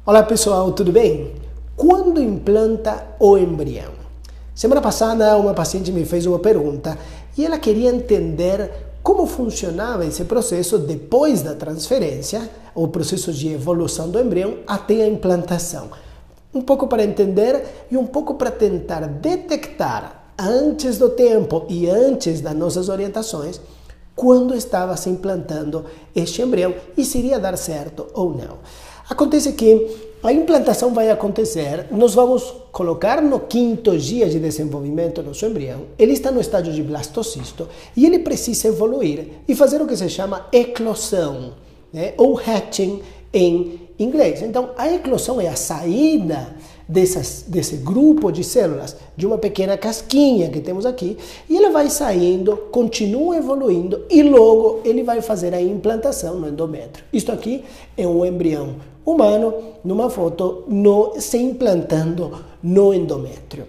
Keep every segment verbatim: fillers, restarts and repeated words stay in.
Olá pessoal, tudo bem? Quando implanta o embrião? Semana passada uma paciente me fez uma pergunta e ela queria entender como funcionava esse processo depois da transferência, o processo de evolução do embrião até a implantação. Um pouco para entender e um pouco para tentar detectar antes do tempo e antes das nossas orientações quando estava se implantando este embrião e se iria dar certo ou não. Acontece que a implantação vai acontecer, nós vamos colocar no quinto dia de desenvolvimento nosso embrião, ele está no estágio de blastocisto e ele precisa evoluir e fazer o que se chama eclosão, né? Ou hatching em inglês. Então, a eclosão é a saída dessas, desse grupo de células, de uma pequena casquinha que temos aqui, e ele vai saindo, continua evoluindo e logo ele vai fazer a implantação no endométrio. Isto aqui é um embrião humano, numa foto, no, se implantando no endométrio.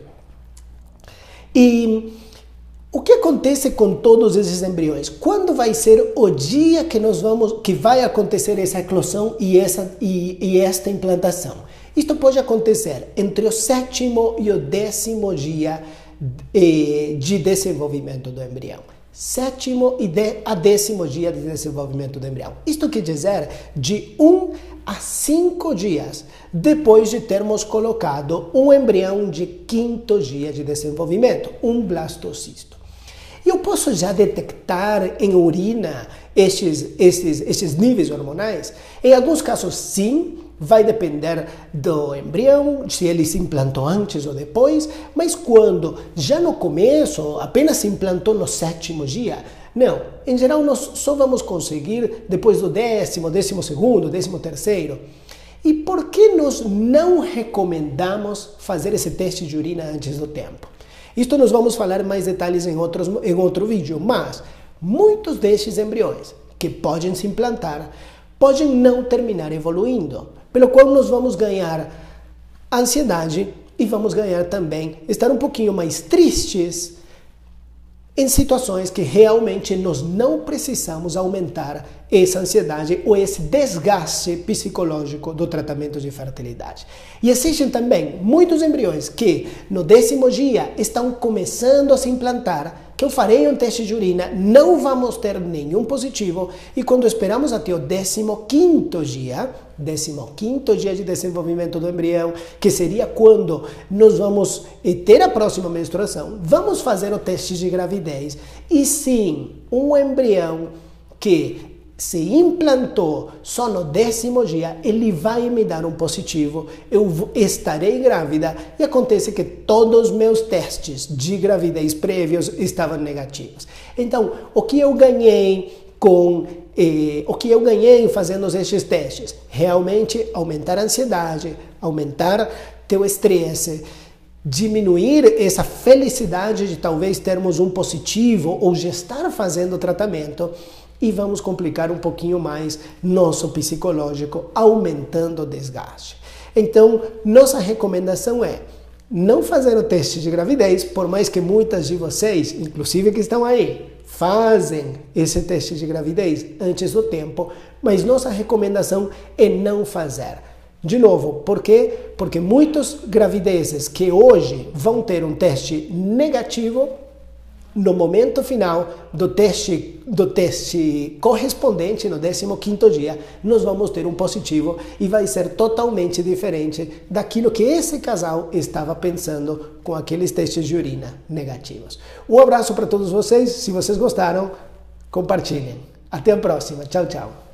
E o que acontece com todos esses embriões? Quando vai ser o dia que nós vamos, que vai acontecer essa eclosão e, essa, e, e esta implantação? Isto pode acontecer entre o sétimo e o décimo dia de, de desenvolvimento do embrião. Sétimo e de, a décimo dia de desenvolvimento do embrião. Isto quer dizer de um a cinco dias depois de termos colocado um embrião de quinto dia de desenvolvimento, um blastocisto. Eu posso já detectar em urina estes, estes, estes níveis hormonais? Em alguns casos, sim. Vai depender do embrião, se ele se implantou antes ou depois, mas quando já no começo, apenas se implantou no sétimo dia, não. Em geral, nós só vamos conseguir depois do décimo, décimo segundo, décimo terceiro. E por que nós não recomendamos fazer esse teste de urina antes do tempo? Isto nós vamos falar mais detalhes em, outros, em outro vídeo, mas muitos destes embriões que podem se implantar podem não terminar evoluindo, pelo qual nós vamos ganhar ansiedade e vamos ganhar também estar um pouquinho mais tristes em situações que realmente nós não precisamos aumentar essa ansiedade ou esse desgaste psicológico do tratamento de fertilidade. E existem também muitos embriões que no décimo dia estão começando a se implantar, que eu farei um teste de urina, não vamos ter nenhum positivo, e quando esperamos até o décimo quinto dia, décimo quinto dia de desenvolvimento do embrião, que seria quando nós vamos ter a próxima menstruação, vamos fazer o teste de gravidez, e sim, um embrião que se implantou só no décimo dia, ele vai me dar um positivo, eu estarei grávida e acontece que todos os meus testes de gravidez prévios estavam negativos. Então, o que eu ganhei com eh, o que eu ganhei fazendo estes testes? Realmente aumentar a ansiedade, aumentar teu estresse, diminuir essa felicidade de talvez termos um positivo ou já estar fazendo o tratamento. E vamos complicar um pouquinho mais nosso psicológico, aumentando o desgaste. Então, nossa recomendação é não fazer o teste de gravidez, por mais que muitas de vocês, inclusive que estão aí, fazem esse teste de gravidez antes do tempo, mas nossa recomendação é não fazer. De novo, por quê? Porque muitas gravidezes que hoje vão ter um teste negativo, no momento final do teste, do teste correspondente, no décimo quinto dia, nós vamos ter um positivo e vai ser totalmente diferente daquilo que esse casal estava pensando com aqueles testes de urina negativos. Um abraço para todos vocês, se vocês gostaram, compartilhem. Até a próxima, tchau, tchau.